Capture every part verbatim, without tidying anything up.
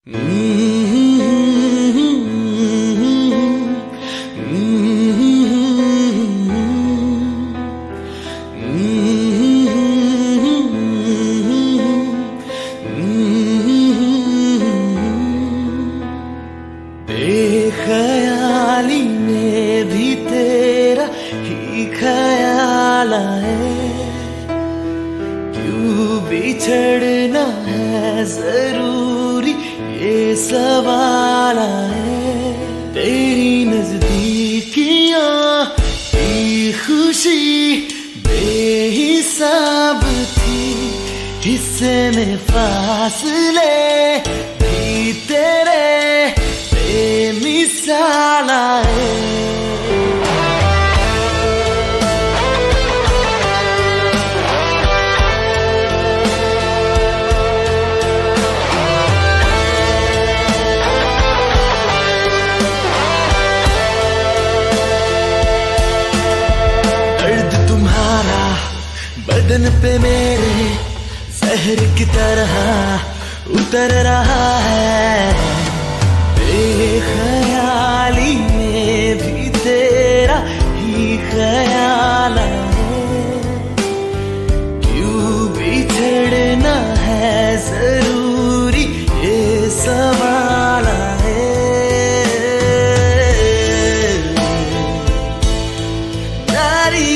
बेख्याली में भी तेरा ही ख्याल आए, क्यों बिछड़ना है जरूरी ये सवाल आए। तेरी नजदीकियां की खुशी बेहिसाब थी, हिस्से में फासले भी तेरे बेमिसाल आए। बदन पे मेरे जहर की तरह उतर रहा है, बेख्याली में भी तेरा ही ख्याल है। क्यों बिछड़ना है जरूरी ये सवाल है। नारी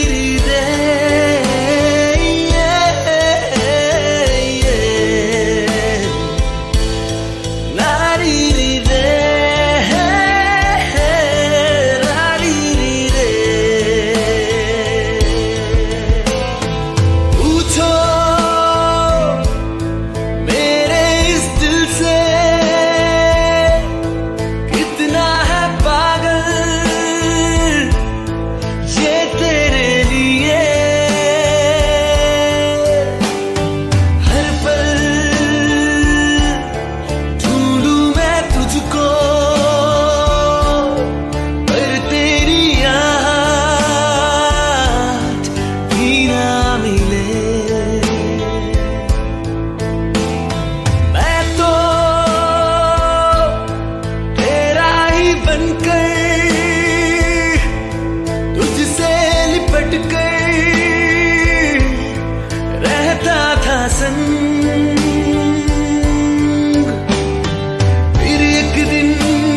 फिर एक दिन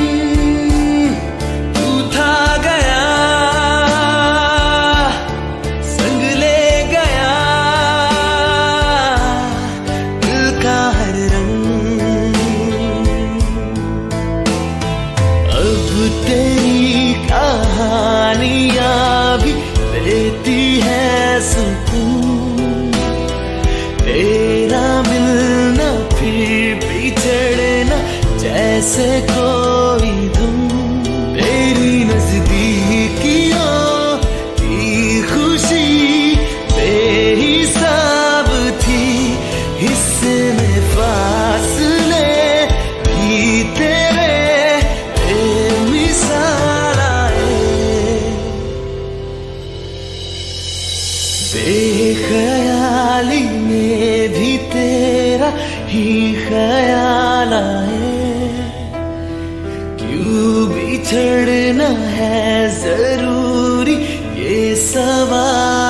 तू था गया, संग ले गया दिल का हर रंग। अब तेरी कहानियां भी देती है सुकून, तेरा मिलना फिर बिछड़ना जैसे कोई धुन। तेरी नजदीकियों की खुशी बेहिसाब थी, हिस्से में फासले भी तेरे बेमिसाल आए। बेख्याली में भी तेरा ही ख्याल आए, क्यों बिछड़ना है जरूरी ये सवाल।